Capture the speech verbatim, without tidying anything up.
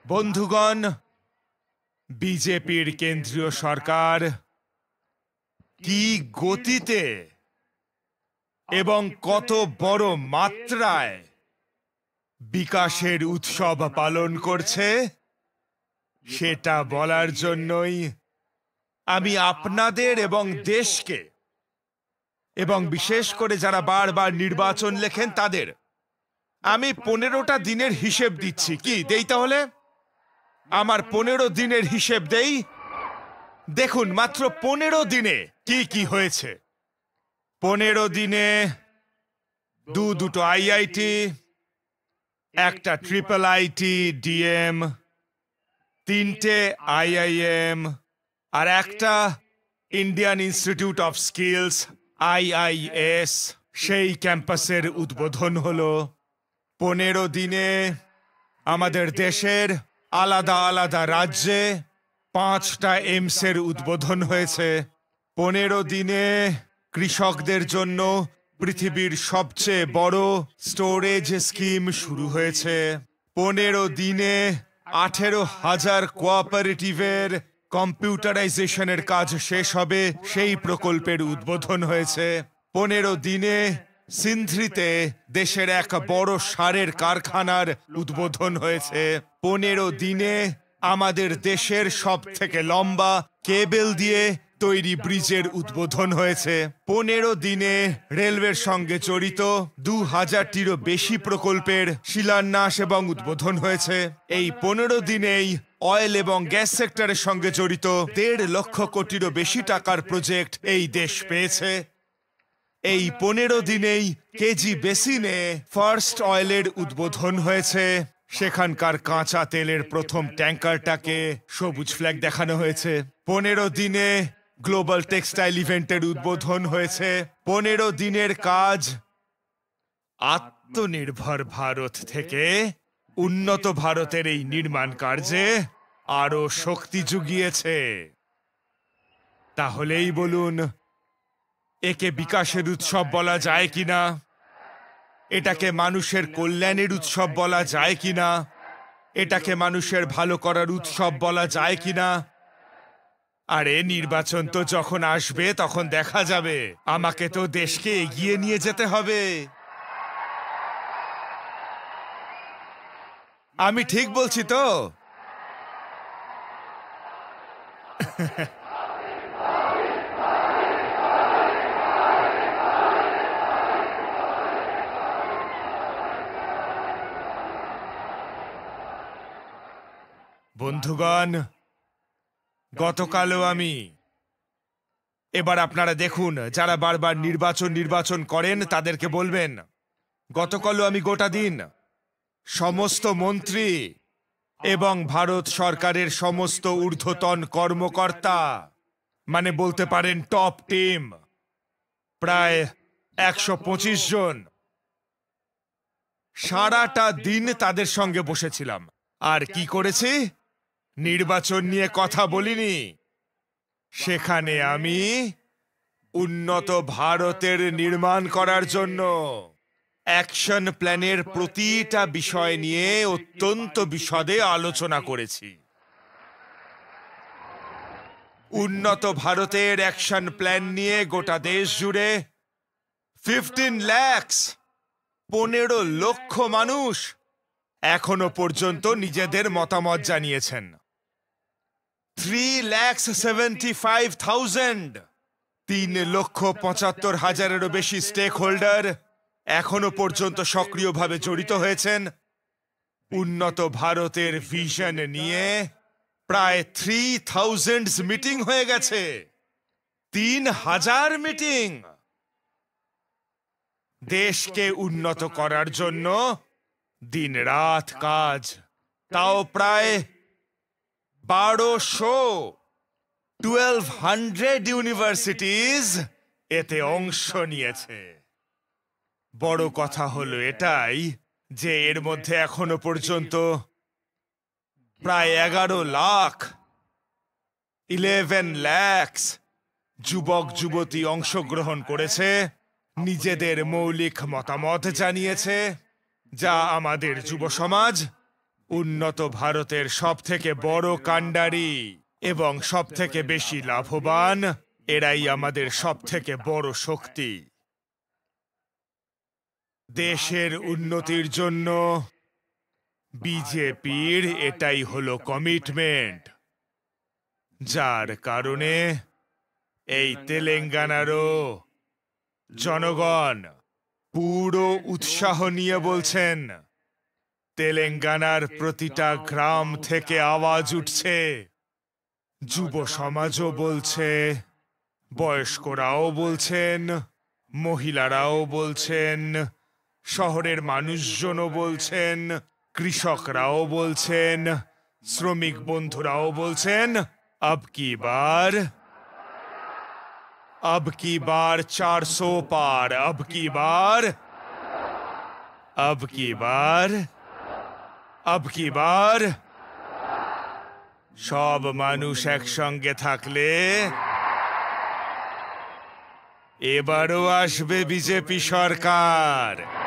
বন্ধুগণ, বিজেপির কেন্দ্রীয় সরকার কি গতিতে এবং কত বড় মাত্রায় বিকাশের উৎসব পালন করছে সেটা বলার জন্যই আমি আপনাদের এবং দেশকে এবং বিশেষ করে যারা বারবার নির্বাচন লেখেন তাদের আমি পনেরোটা দিনের হিসেব দিচ্ছি। কি দেই তাহলে? আমার পনেরো দিনের হিসেব দেই। দেখুন মাত্র পনেরো দিনে কি কি হয়েছে। পনেরো দিনে দু দুটো আইআইটি, একটা ট্রিপল আইটি ডিএম, তিনটে আইআইএম আর একটা Indian Institute of Skills IIS সেই ক্যাম্পাসের উদ্বোধন হলো। পনেরো দিনে আমাদের দেশের আলাদা আলাদা রাজ্যে পাঁচটা এইমসের উদ্বোধন হয়েছে। পনেরো দিনে কৃষকদের জন্য পৃথিবীর সবচেয়ে বড় স্টোরেজ স্কিম শুরু হয়েছে। পনেরো দিনে আঠেরো হাজার কোঅপারেটিভের কম্পিউটারাইজেশনের কাজ শেষ হবে, সেই প্রকল্পের উদ্বোধন হয়েছে। পনেরো দিনে সিন্ধ্রিতে দেশের এক বড় সারের কারখানার উদ্বোধন হয়েছে। পনেরো দিনে আমাদের দেশের সব থেকে লম্বা কেবল দিয়ে তৈরি ব্রিজের উদ্বোধন হয়েছে। পনেরো দিনে রেলওয়ের সঙ্গে জড়িত দু হাজারটিরও বেশি প্রকল্পের শিলান্যাস এবং উদ্বোধন হয়েছে। এই পনেরো দিনেই অয়েল এবং গ্যাস সেক্টরের সঙ্গে জড়িত দেড় লক্ষ কোটিরও বেশি টাকার প্রজেক্ট এই দেশ পেয়েছে। এই পনেরো দিনেই কেজি বেসিনে ফার্স্ট অয়েলের উদ্বোধন হয়েছে। সেখানকার কাঁচা তেলের প্রথম ট্যাঙ্কারটাকে সবুজ ফ্ল্যাগ দেখানো হয়েছে। পনেরো দিনে গ্লোবাল টেক্সটাইল ইভেন্টের উদ্বোধন হয়েছে। পনেরো দিনের কাজ আত্মনির্ভর ভারত থেকে উন্নত ভারতের এই নির্মাণ কার্যে আরো শক্তি জুগিয়েছে। তাহলেই বলুন, একে বিকাশের উৎসব বলা যায় কিনা? এটাকে মানুষের কল্যাণের উৎসব বলা যায় কিনা? এটাকে মানুষের ভালো করার উৎসব বলা যায় কিনা? আরে নির্বাচন তো যখন আসবে তখন দেখা যাবে। আমাকে তো দেশকে এগিয়ে নিয়ে যেতে হবে। আমি ঠিক বলছি তো? বন্ধুগণ, গতকালও আমি, এবার আপনারা দেখুন যারা বারবার নির্বাচন নির্বাচন করেন তাদেরকে বলবেন, গতকালও আমি গোটা দিন সমস্ত মন্ত্রী এবং ভারত সরকারের সমস্ত ঊর্ধ্বতন কর্মকর্তা, মানে বলতে পারেন টপ টিম, প্রায় একশো পঁচিশ জন, সারাটা দিন তাদের সঙ্গে বসেছিলাম। আর কি করেছি? নির্বাচন নিয়ে কথা বলিনি। সেখানে আমি উন্নত ভারতের নির্মাণ করার জন্য অ্যাকশন প্ল্যানের প্রতিটা বিষয় নিয়ে অত্যন্ত বিশদে আলোচনা করেছি। উন্নত ভারতের অ্যাকশন প্ল্যান নিয়ে গোটা দেশ জুড়ে ফিফটিন ল্যাক্স পনেরো লক্ষ মানুষ এখনো পর্যন্ত নিজেদের মতামত জানিয়েছেন। Three lakhs seventy five thousand তিন লক্ষ পঁচাত্তর হাজারেরও বেশি স্টেক হোল্ডার এখনো পর্যন্ত সক্রিয়ভাবে জড়িত হয়েছেন। উন্নত ভারতের ভিশন নিয়ে প্রায় থ্রি থাউজেন্ড মিটিং হয়ে গেছে। তিন হাজার মিটিং। দেশকে উন্নত করার জন্য দিন রাত কাজ, তাও প্রায় বারোশো টুয়েলভ হান্ড্রেড ইউনিভার্সিটিজ এতে অংশ নিয়েছে। বড় কথা হলো এটাই যে এর মধ্যে এখনো পর্যন্ত প্রায় এগারো লাখ ইলেভেন ল্যাক্স যুবক যুবতী অংশগ্রহণ করেছে, নিজেদের মৌলিক মতামত জানিয়েছে, যা আমাদের যুব সমাজ উন্নত ভারতের সব থেকে বড় কাণ্ডারি এবং সব থেকে বেশি লাভবান, এরাই আমাদের সব থেকে বড় শক্তি। দেশের উন্নতির জন্য বিজেপির এটাই হলো কমিটমেন্ট, যার কারণে এই তেলেঙ্গানারও জনগণ পুরো উৎসাহ নিয়ে বলছেন, তেলেঙ্গানার প্রতিটা গ্রাম থেকে আওয়াজ উঠছে, যুব সমাজও বলছে, বয়স্করাও বলছেন, মহিলারাও বলছেন, শহরের মানুষজনও বলছেন, কৃষকরাও বলছেন, শ্রমিক বন্ধুরাও বলছেন, अब की बार अब की बार চারশো পার, अब की बार अब की बार अब की बार সব মানুষ একসঙ্গে থাকলে এবারও আসবে বিজেপি সরকার।